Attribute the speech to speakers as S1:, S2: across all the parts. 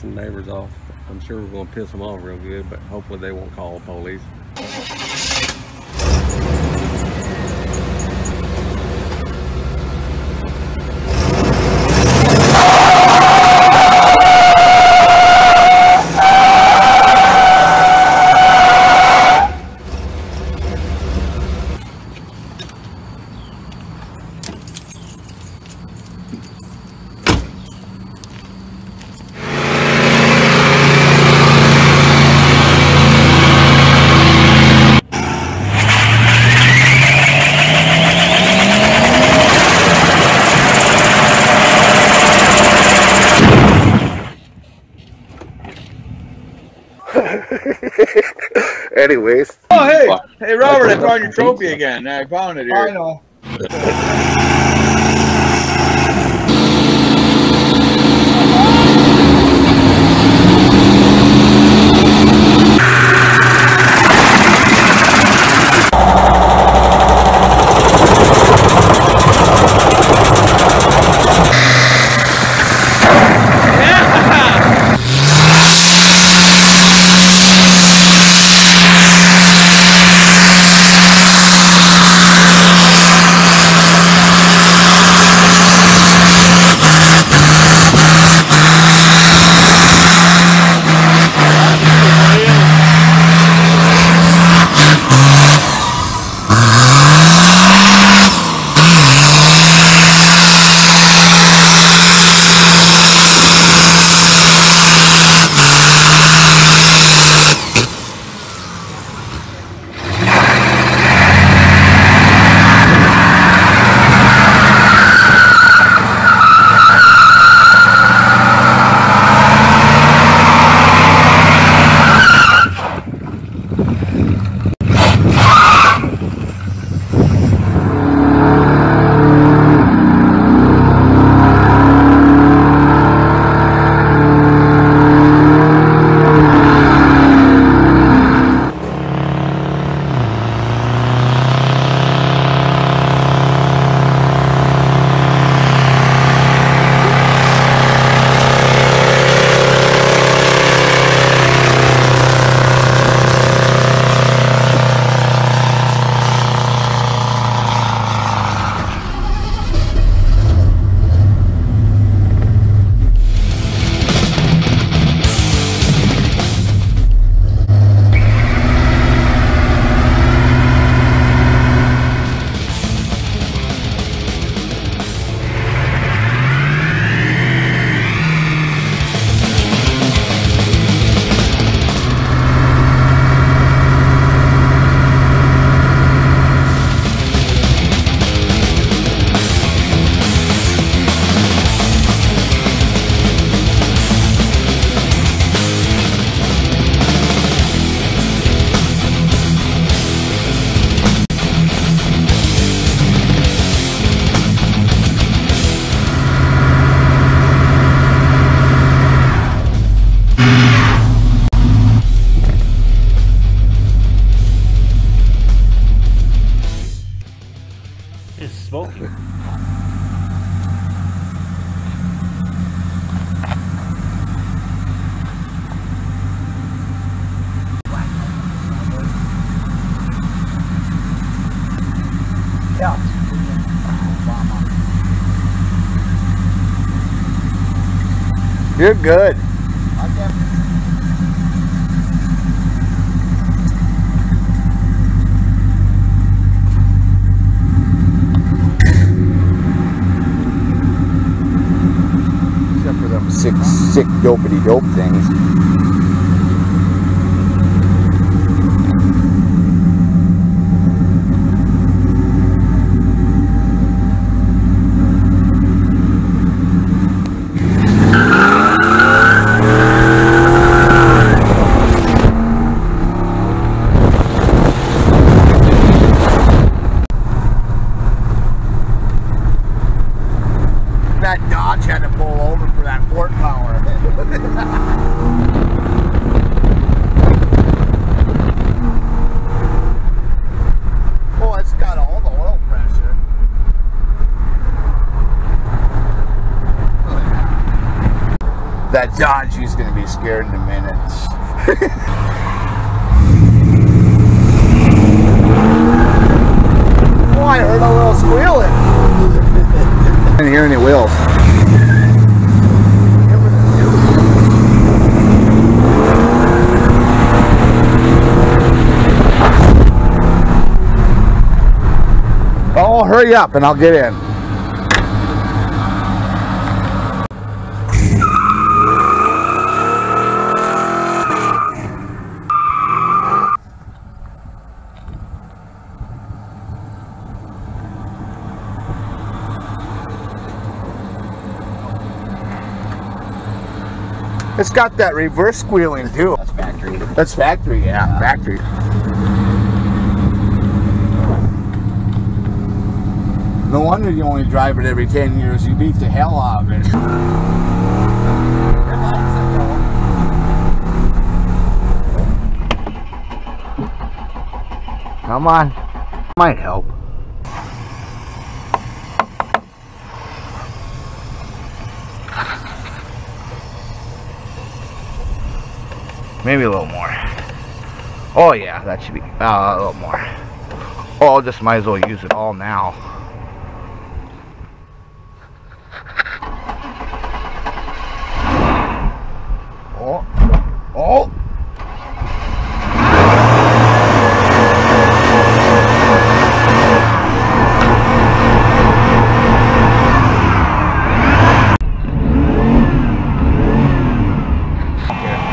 S1: pissing neighbors off. I'm sure we're going to piss them off real good, but hopefully they won't call the police. Anyways.
S2: Oh, hey, Robert, I found your trophy again. I found it here.
S3: I know.
S4: It's smoking.
S3: Yeah.
S1: You're good.
S5: Except for them sick dopey dope things. That Dodge had to pull over for that port power. Dodgy's gonna be scared in a minute. Oh, I heard a little squealing. I didn't hear any wheels. Oh, hurry up and I'll get in. It's got that reverse squealing too.
S3: That's factory.
S5: That's factory, yeah, factory. No wonder you only drive it every 10 years. You beat the hell out of it. Come on. Might help. Maybe a little more. Oh yeah, that should be a little more. Oh, I just might as well use it all now. Oh, oh.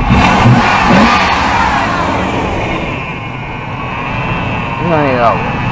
S5: There you go.